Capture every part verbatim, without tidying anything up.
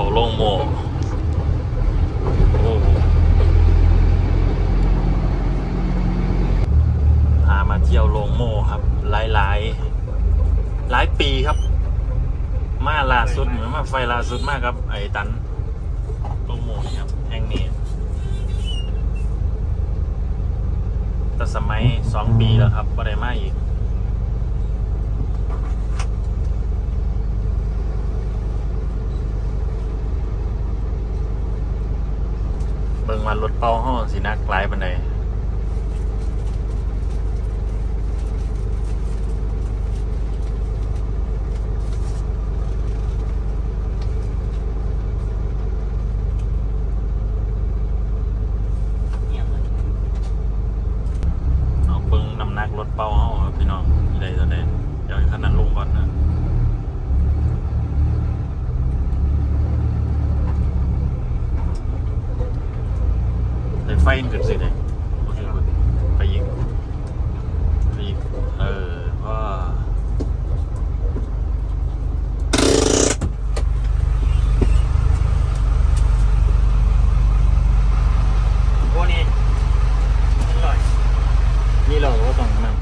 เขาลงโมโอ้พามาเที่ยวลงโมครับหลายหลายหลายปีครับมาล่าสุดเหมือนมาไฟล่าสุดมากครับไอ้ตันลงโมนี่ครับแห่งนี้แต่สมัยสองปีแล้วครับบ่ได้มาอีกเบิ่งว่ารถเป้าห้องสินักหลายปานใดเอาเบิ่งน้ำหนักรถเป้าห้องครับพี่น้องใดตัวใดเดี๋ยวขนาดลงก่อนนะไฟเกิดสิเลยไปยิงไปยิงเออว่าโอ้นี่นี่เลยนี่เราก็ต้องนั่ง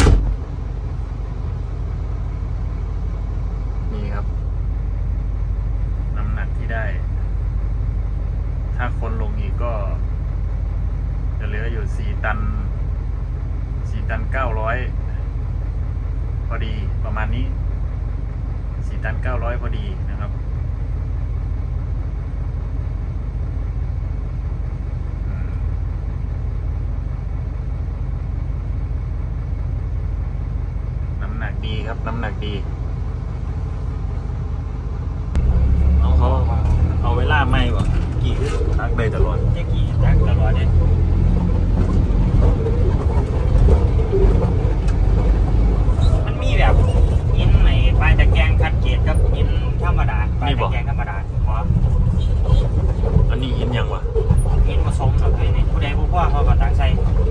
นี่ครับน้ำหนักที่ได้ถ้าคนลงอีกก็จะเหลืออยู่สี่ตันสี่ตันเก้าร้อยพอดีประมาณนี้สี่ตันเก้าร้อยพอดีนะครับน้ำหนักดีครับน้ำหนักดีเอาเขาเอาเวลาไม่บ่กี่ทักได้ตลอดจะกี่ทักตลอดเนี่ยมันมีแบบอินในปลายตะแกรงคัดเกตกับอินธรรมดาปลายตะแกรงธรรมดาหรออันนี้อินยังวะอินผสมแบบนี้ผู้ใดผู้พ่อเขาก็ตั้งใจ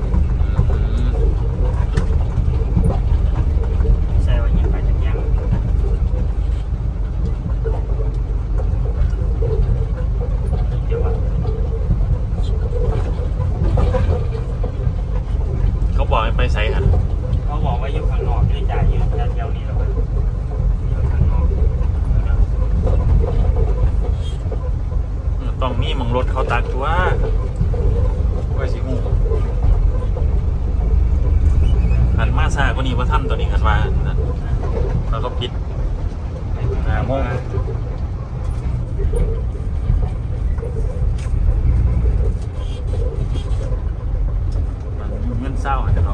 ใช่ว่าอินปลายตะแกรงเดี๋ยวว่าเขาบอกให้ไปใส่หันเขาบอกว่าอยู่ข้างนอกไม่จ่ายอยู่แถวนี้หรอกอยู่ข้างนอกต้องมีมังรถเขาตักตัวไว้สิหูหันมาซาก็นี่ว่าท่านตัวนี้หันมาแล้วก็ปิดหาโมงเงินเศร้าหันจะเขา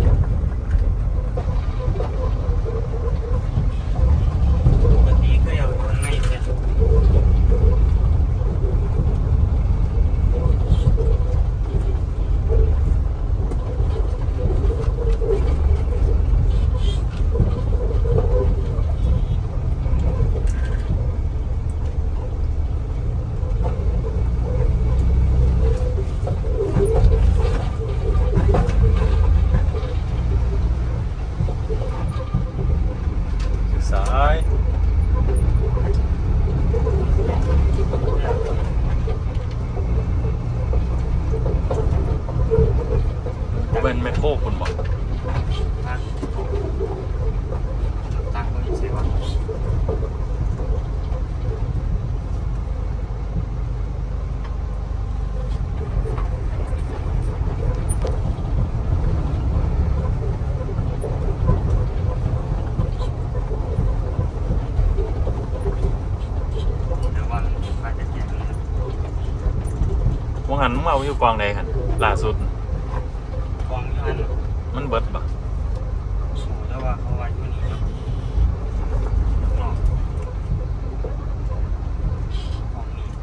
แบบนี้ก็เอาข้างในเลยเป็นแมคโครคุณบอกตั้งตรงนี้ใช่ไหมวงหันมึงเอาอยู่กองใดกันล่าสุดกองนี้มันมันเบิดปะแล้วว่าเขาไว้ที่นี่ครับนอกกองนี้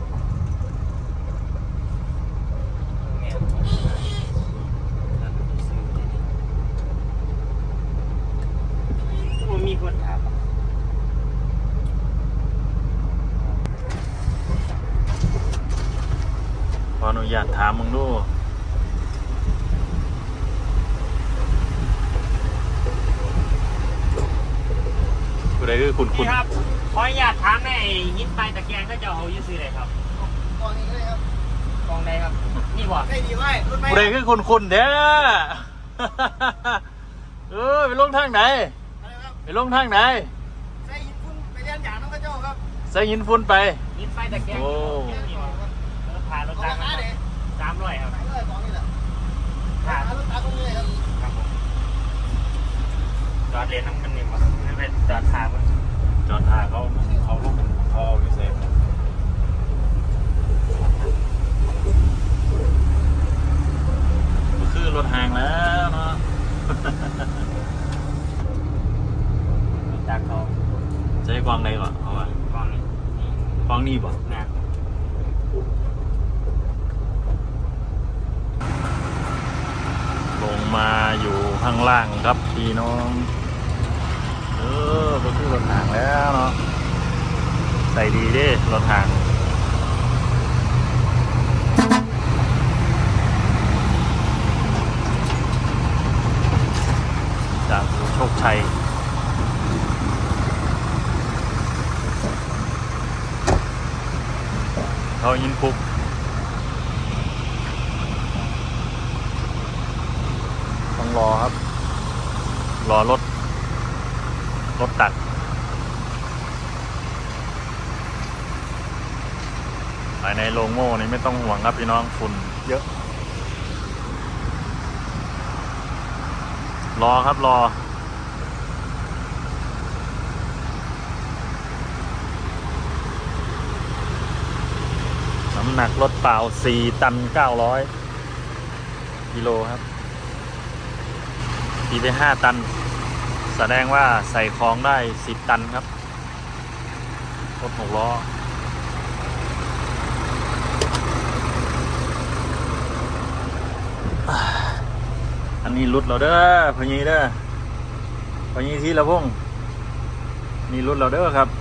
แม่มันมีคนถามขออนุญาตถามมึงดูผู้ใดคือคุณคุนี่ณครับขออนุญาตถามในหินปลายตะแกรงก็จะเอาอยู่ซื้อเลยครับกองนี้ก็ได้ครับกองใดครับ นี่บ่ได้ดีไหมรุ่นไหมผู้ใดคือคุณคุณเด้อ เออไปลงทางไหนอะไรครับไปลงทางไหนใส่หินฟุ้นไปเรียนอย่างน้องกระเจ้าครับใส่หินฝุ่นไปหินปลายตะแกรงโอ้นี่บ่เออผ่านรถของตาราคาเด็กสามร้อยครับขายเลยของนี่แหละผ่านรถตาตรงนี้เลยครับครับผมจอดเลนน้ำมันนี่บ่ไม่เป็นจอดทางมันจอดทางเขาเขาลงเขาเอาพิเศษก็คือรถห่างแล้วเนาะจากเขาใช้กวางใดก่อนเอาวะกองนี้นี่กวางนี่บ่นะลงมาอยู่ข้างล่างครับพี่น้องเออก็คือรถห่างแล้วเนาะใส่ดีดิรถห่างจากโชคชัยเขายินปุกต้องรอครับ รอรถ รถตักภายในโรงโม่นี่ไม่ต้องห่วงครับพี่น้องฝุ่นเยอะ รอครับรอ น้ำหนักรถเปล่าสี่ตันเก้าร้อยกิโลครับตีไปห้าตัน แสดงว่าใส่ของได้สิบตันครับรถหกล้ออันนี้รุดเราเด้อพญีเด้อพญีที่ละพงนี่รุดเราเด้อครับ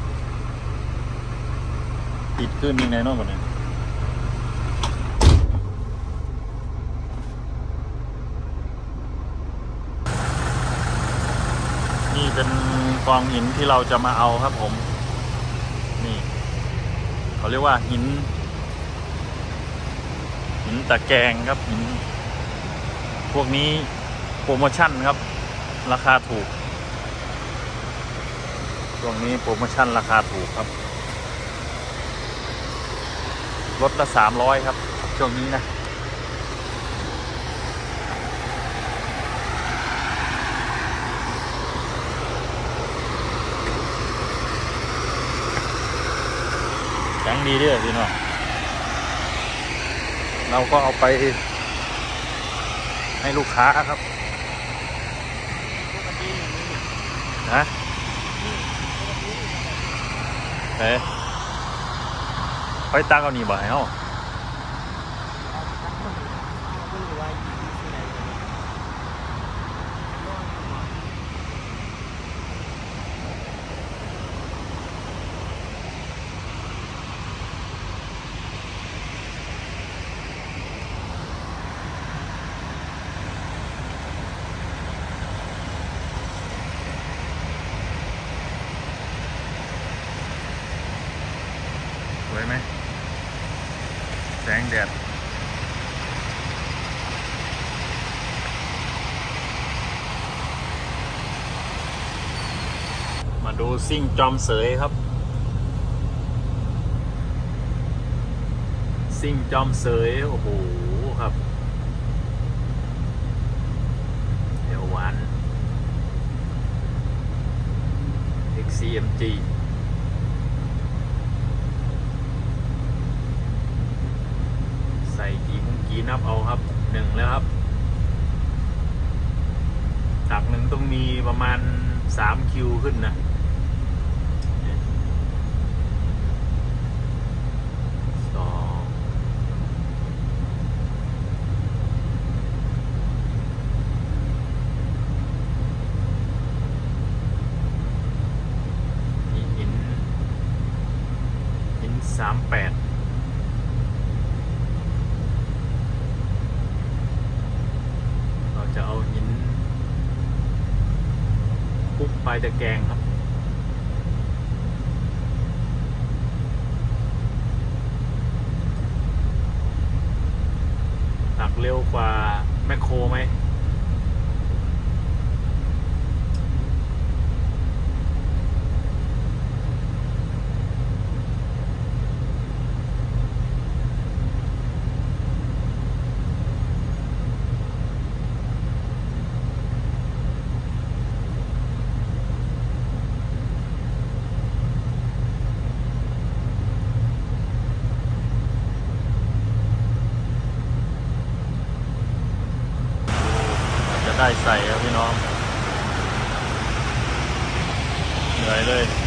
ติดขึ้นยังไงน้องก่อนเนี่ยนี่เป็นกองหินที่เราจะมาเอาครับผมนี่เขาเรียกว่าหินหินตะแกรงครับหินพวกนี้โปรโมชั่นครับราคาถูกช่วงนี้โปรโมชั่นราคาถูกครับลดละสามร้อยครับช่วงนี้นะแข็งดีด้วยพี่น้องเราก็เอาไปให้ลูกค้าครับนะเฮ้ยไปตั้งเอานี่บ่ให้เฮาสวยไหมแสงแดดมาดูซิ่งจอมเสยครับซิ่งจอมเสยโอ้โหครับเดี๋ยวหวาน เอ็กซ์ ซี เอ็ม จีใส่กี่มุ้งกี่นับเอาครับหนึ่งแล้วครับจากหนึ่งต้องมีประมาณสามคิวขึ้นนะสองนี่หินหินสามแปดจะเอาหินปุ๊บปลายตะแกรงครับเร็วกว่าแมคโครไหมได้ใส่ครับพี่น้องเหนื่อยเลย